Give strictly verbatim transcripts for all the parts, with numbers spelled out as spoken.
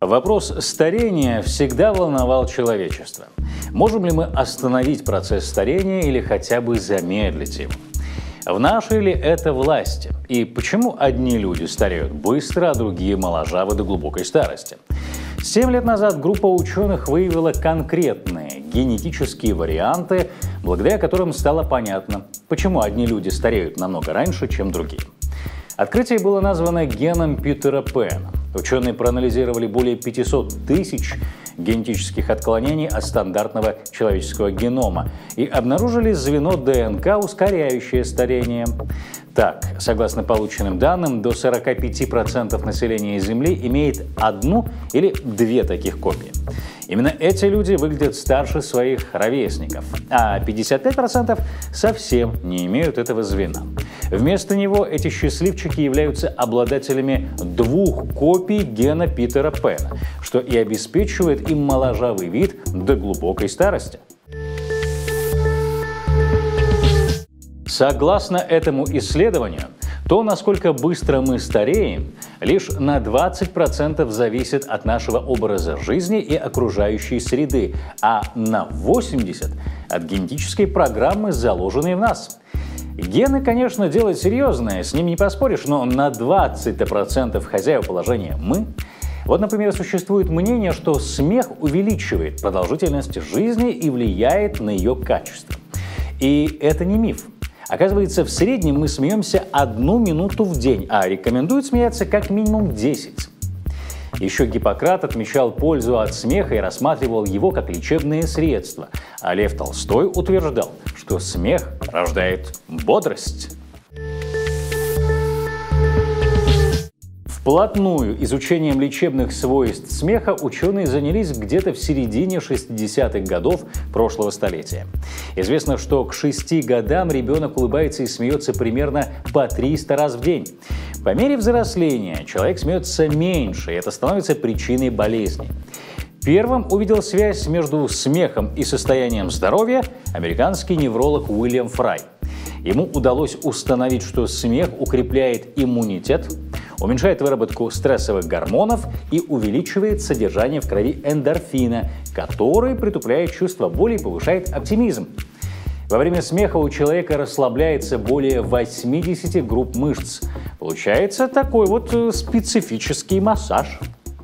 Вопрос старения всегда волновал человечество. Можем ли мы остановить процесс старения или хотя бы замедлить его? В нашей ли это власти? И почему одни люди стареют быстро, а другие моложавы до глубокой старости? Семь лет назад группа ученых выявила конкретные генетические варианты, благодаря которым стало понятно, почему одни люди стареют намного раньше, чем другие. Открытие было названо геном Питера Пэна. Ученые проанализировали более пятисот тысяч генетических отклонений от стандартного человеческого генома и обнаружили звено ДНК, ускоряющее старение. Так, согласно полученным данным, до сорока пяти процентов населения Земли имеет одну или две таких копии. Именно эти люди выглядят старше своих ровесников, а пятьдесят пять процентов совсем не имеют этого звена. Вместо него эти счастливчики являются обладателями двух копий гена Питера Пэна, что и обеспечивает им моложавый вид до глубокой старости. Согласно этому исследованию, то, насколько быстро мы стареем, лишь на двадцать процентов зависит от нашего образа жизни и окружающей среды, а на восемьдесят процентов от генетической программы, заложенной в нас. Гены, конечно, дело серьезное, с ним не поспоришь, но на двадцать процентов хозяев положения мы. Вот, например, существует мнение, что смех увеличивает продолжительность жизни и влияет на ее качество. И это не миф. Оказывается, в среднем мы смеемся одну минуту в день, а рекомендуют смеяться как минимум десять. Еще Гиппократ отмечал пользу от смеха и рассматривал его как лечебное средство, а Лев Толстой утверждал, что смех рождает бодрость. Вплотную изучением лечебных свойств смеха ученые занялись где-то в середине шестидесятых годов прошлого столетия. Известно, что к шести годам ребенок улыбается и смеется примерно по триста раз в день. По мере взросления человек смеется меньше, и это становится причиной болезни. Первым увидел связь между смехом и состоянием здоровья американский невролог Уильям Фрай. Ему удалось установить, что смех укрепляет иммунитет, уменьшает выработку стрессовых гормонов и увеличивает содержание в крови эндорфина, который притупляет чувство боли и повышает оптимизм. Во время смеха у человека расслабляется более восьмидесяти групп мышц. Получается такой вот специфический массаж.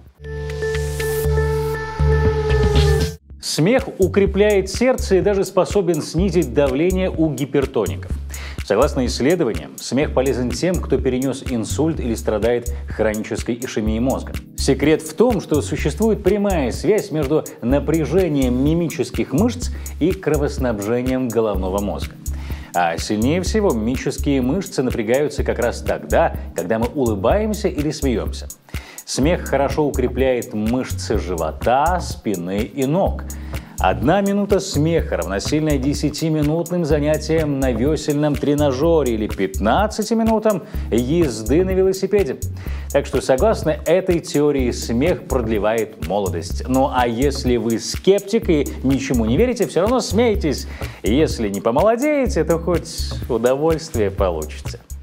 Смех укрепляет сердце и даже способен снизить давление у гипертоников. Согласно исследованиям, смех полезен тем, кто перенес инсульт или страдает хронической ишемией мозга. Секрет в том, что существует прямая связь между напряжением мимических мышц и кровоснабжением головного мозга. А сильнее всего мимические мышцы напрягаются как раз тогда, когда мы улыбаемся или смеемся. Смех хорошо укрепляет мышцы живота, спины и ног. Одна минута смеха равносильна десятиминутным занятиям на весельном тренажере или пятнадцати минутам езды на велосипеде. Так что, согласно этой теории, смех продлевает молодость. Ну а если вы скептик и ничему не верите, все равно смейтесь. Если не помолодеете, то хоть удовольствие получите.